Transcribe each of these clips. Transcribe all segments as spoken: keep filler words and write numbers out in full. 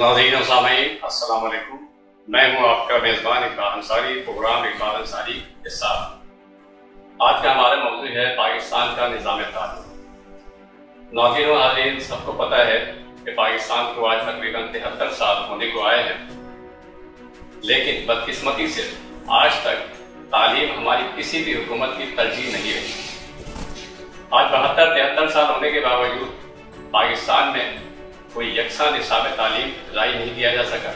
नाज़रीन और सामीन अस्सलाम वालेकुम। मैं हूं आपका मेज़बान इकबाल अंसारी, प्रोग्राम इकबाल अंसारी के साथ। आज का हमारा मौजू है पाकिस्तान का निज़ाम तालीम। नाज़रीन और हाज़रीन, सबको पता है कि पाकिस्तान को आज तकरीबन तिहत्तर साल होने को आए हैं, लेकिन बदकिस्मती से आज तक तालीम हमारी किसी भी हुकूमत की तरजीह नहीं रही। आज बहत्तर तिहत्तर साल होने के बावजूद पाकिस्तान में कोई यकसा निसाब तालीम जारी नहीं किया जा सका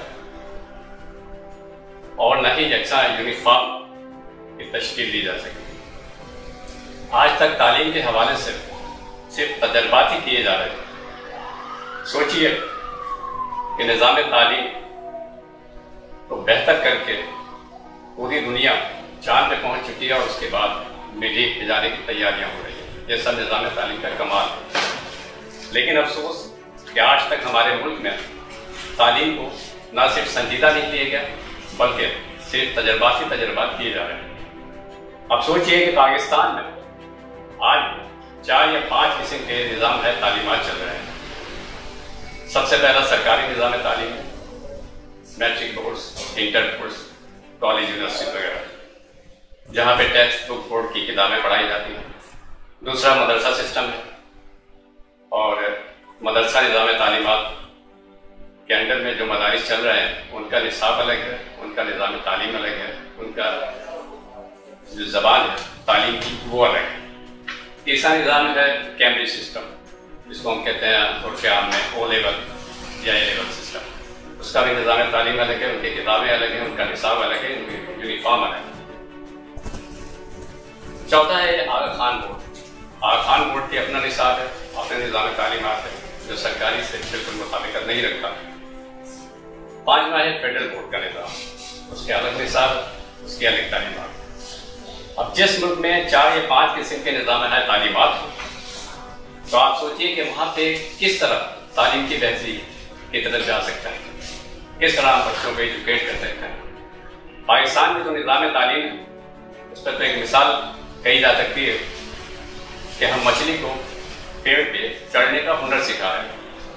और न ही यकसा यूनिफॉर्म की तश्कील दी जा सकी। आज तक तालीम के हवाले से सिर्फ तजर्बात ही किए जा रहे हैं। सोचिए कि निज़ाम तालीम को बेहतर करके पूरी दुनिया चांद पे पहुंच चुकी है और उसके बाद मरीख भेजाने की तैयारियां हो रही हैं। यह सब निज़ाम तालीम का कमाल है। लेकिन अफसोस कि आज तक हमारे मुल्क में तालीम को न सिर्फ संजीदा नहीं लिया गया, बल्कि सिर्फ तजर्बाती तजर्बात किए जा रहे हैं। अब सोचिए कि पाकिस्तान में आज चार या पांच किस्म के निज़ाम है तालीमात चल रहे हैं। सबसे पहला सरकारी निज़ाम तालीम, matric boards, inter boards, college, university वगैरह, जहाँ पे टेक्स्ट बुक बोर्ड की किताबें पढ़ाई जाती हैं। दूसरा मदरसा सिस्टम है और मदरसा निज़ाम तालीमात के अंडर में जो मदारिस चल रहे हैं उनका निसाब अलग है, उनका निज़ाम तालीम अलग है, उनका जो ज़बान है तालीम की वो अलग है। तीसरा निज़ाम है कैम्ब्रिज सिस्टम, जिसको हम कहते हैं उर्फ़ आम में ओ लेवल या ए लेवल सिस्टम। उसका भी निज़ाम तालीम अलग है, उनकी किताबें अलग हैं, उनका निसाब अलग है, उनकी यूनिफॉर्म अलग है। चौथा है आगा खान बोर्ड। आगा खान बोर्ड की अपना निसाब है, अपने निज़ाम तालीमात है, जो सरकारी से बिल्कुल मुताबिकत नहीं रखता। पांचवा है फेडरल बोर्ड का निज़ाम, उसके अलग निसाब, उसकी अलग तालीमात। अब जिस मुल्क में चार या पांच किस्म के निज़ाम है तालीमात, तो आप सोचिए कि वहाँ पे किस तरह तालीम की बेहतरी की तरफ जा सकता है, किस तरह हम बच्चों को एजुकेट कर सकते हैं। पाकिस्तान में जो निज़ाम तालीम है उस पर तो एक मिसाल कही जा सकती है कि हम मछली को पेड़ पे चढ़ने का हुनर सिखा रहे हैं।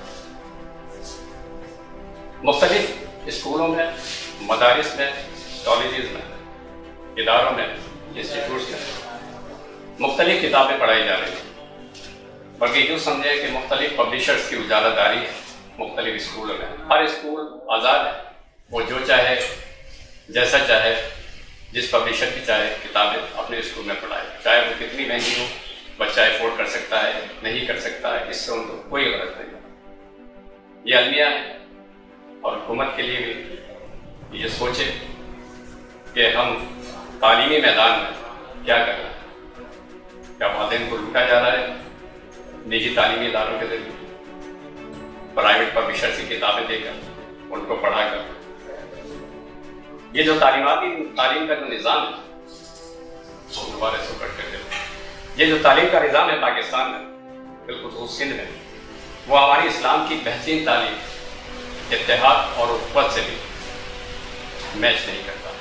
मुख्तलिफ स्कूलों में, मदारिस में, कॉलेजेस में, इदारों में, इंस्टीट्यूट्स में मुख्तलिफ किताबें पढ़ाई जा रही हैं। बल्कि यूँ समझे कि मुख्तलिफ पब्लिशर्स की उजारादारी है मुख्तलिफ स्कूलों में। हर स्कूल आज़ाद है, वो जो चाहे जैसा चाहे जिस पब्लिशर की चाहे किताबें अपने स्कूल में पढ़ाए, चाहे वो कितनी महंगी हो, बच्चा अफोर्ड कर सकता है नहीं कर सकता है, इससे उनको कोई गलत नहीं। ये अलमिया है और हुकूमत के लिए भी ये सोचे कि हम तालीमी मैदान में क्या कर रहे हैं। क्या वालिदैन को लूटा जा रहा है निजी तालीमी इदारों के जरिए, प्राइवेट पब्लिशर की किताबें देकर, उनको पढ़ाकर। ये जो तालीमाती तालीम का जो निज़ाम है, दोबारा से कट कर ये जो तालीम का निज़ाम है पाकिस्तान में, बिल्कुल सिंध में, वो हमारी इस्लाम की बेहतरीन तालीम, इत्तेहाद और उक़्वत से भी मैच नहीं करता।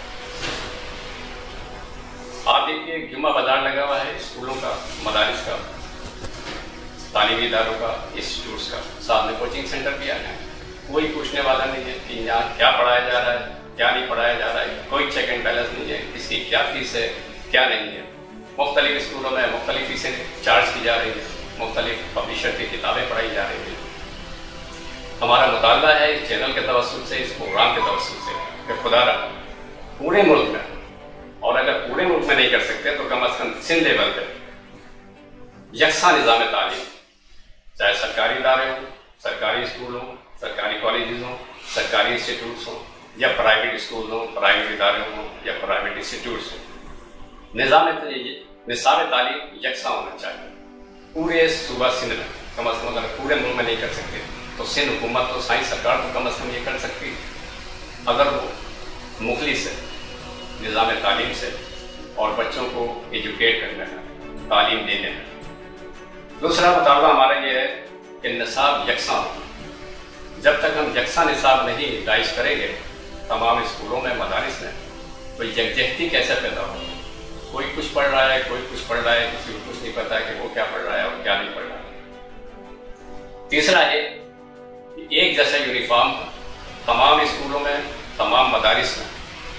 आप देखिए जुम्मा बाजार लगा हुआ है स्कूलों का, मदारिस का, तालीमी इदारों का, इंस्टीट्यूट्स का। साथ में कोचिंग सेंटर भी आ गए। कोई पूछने वाला नहीं है कि यहाँ क्या पढ़ाया जा रहा है, क्या नहीं पढ़ाया जा रहा है। कोई चेक एंड बैलेंस नहीं है, किसकी क्या फीस है, क्या नहीं है। मुख्तलिफ स्कूलों में मुख्तलिफ फीसें चार्ज की जा रही है, मुख्तलिफ पब्लिशर की किताबें पढ़ाई जा रही हैं। हमारा मुतालबा है इस चैनल के तवस्सुल से, इस प्रोग्राम के तवस्सुल से, कि खुदा रहा पूरे मुल्क में, और अगर पूरे मुल्क में नहीं कर सकते तो कम अज़ कम सिंध लेवल पर यकसा निज़ाम तालीम, चाहे सरकारी इदारे हों, सरकारी स्कूल हों, सरकारी कॉलेजेस हों, सरकारी इंस्टीट्यूट्स हों, या प्राइवेट स्कूल हों, प्राइवेट इदारे हों, या प्राइवेट इंस्टीट्यूट्स हों, निज़ाम निसाब तालीम यकसा होना चाहिए पूरे सूबा सिंध में। कम अज़ कम अगर पूरे मुल्क में नहीं कर सकते तो सिंध हुकूमत तो साइंस सरकार तो कम अज़ कम ये कर सकती है, अगर वो मुखलिस है निज़ाम तालीम से और बच्चों को एजुकेट करने में, तालीम देने में। दूसरा मुतालबा हमारा ये है कि निसाब यकसा हो। जब तक हम यकसा निसाब नहीं राइज करेंगे तमाम स्कूलों में, मदारिस में, तो यकजहती कैसे पैदा होगी। कोई कुछ पढ़ रहा है, कोई कुछ पढ़ रहा है, किसी को कुछ नहीं पता कि वो क्या पढ़ रहा है और क्या नहीं पढ़ रहा है। तीसरा है कि एक जैसा यूनिफॉर्म तमाम स्कूलों में, तमाम मदारिस में,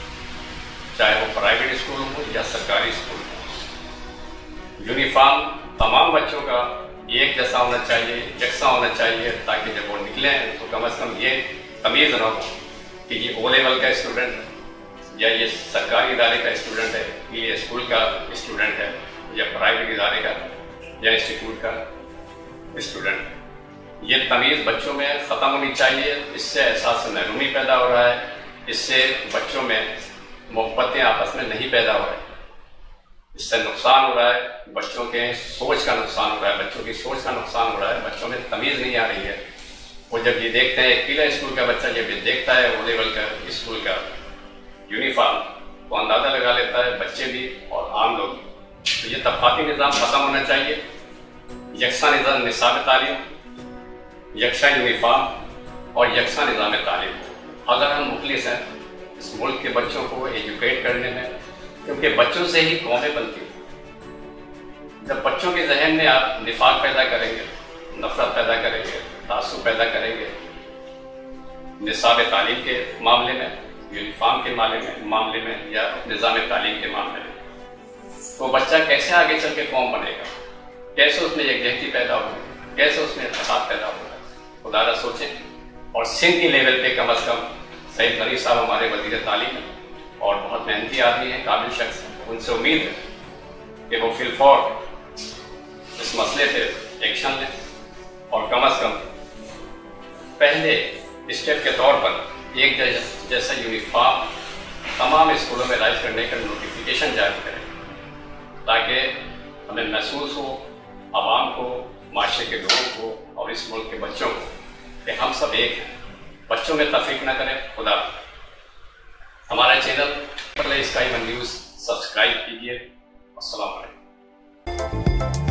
चाहे वो प्राइवेट स्कूल हो या सरकारी स्कूल हो, यूनिफॉर्म तमाम बच्चों का एक जैसा होना चाहिए, यकसा होना चाहिए, ताकि जब वो निकले तो कम अज़ कम ये तमीज़ न हो कि ये ओ लेवल का स्टूडेंट है या ये सरकारी इदारे का स्टूडेंट है, ये स्कूल का स्टूडेंट है या प्राइवेट इदारे का या इंस्टीट्यूट का स्टूडेंट है। ये तमीज़ बच्चों में ख़त्म होनी चाहिए। इससे एहसास महरूमी पैदा हो रहा है, इससे बच्चों में मोहब्बतें आपस में नहीं पैदा हो रही, इससे नुकसान हो रहा है, बच्चों के सोच का नुकसान हो रहा है, बच्चों की सोच का नुकसान हो रहा है, बच्चों में तमीज़ नहीं आ रही है। वो जब ये देखते हैं, पीला स्कूल का बच्चा जब ये देखता है वो लेवल का स्कूल का यूनिफॉर्म, तो अंदाज़ा लगा लेता है बच्चे भी और आम लोग भी। तो ये तफाती निज़ाम ख़त्म होना चाहिए। यकसा निज़ाम निसाब तालीम, यकसा यूनिफॉर्म और यकसा निज़ाम तालीम। अगर हम मुखलिस हैं इस मुल्क के बच्चों को एजुकेट करने में, क्योंकि बच्चों से ही कौमें बनती हैं। जब बच्चों के जहन में आप निफाक पैदा करेंगे, नफरत पैदा करेंगे, तासुब पैदा करेंगे निसाब तालीम के मामले में, यूनिफॉर्म के मामले में मामले में या निज़ाम तालीम के मामले में, तो बच्चा कैसे आगे चल के कौम बनेगा, कैसे उसमें यकजहती पैदा होगी, कैसे उसमें इत्तेफाक पैदा होगा। खुदारा सोचें। और सिंध के लेवल पे कम अज़ कम सईद गनीर साहब हमारे वज़ीर तालीम हैं और बहुत मेहनती आदमी हैं, काबिल शख्स हैं। उनसे उम्मीद है कि वो फिलफौर इस मसले पे एक्शन लें और कम अज़ कम पहले स्टेप के तौर पर एक जैसा यूनिफॉर्म तमाम स्कूलों में राइज करने का नोटिफिकेशन जारी करें, ताकि हमें महसूस हो, आवाम को, माशरे के लोगों को और इस मुल्क के बच्चों को, कि हम सब एक हैं। बच्चों में तफरीक न करें। खुदा हमारा channel sky one news subscribe कीजिए। अस्सलाम वालेकुम।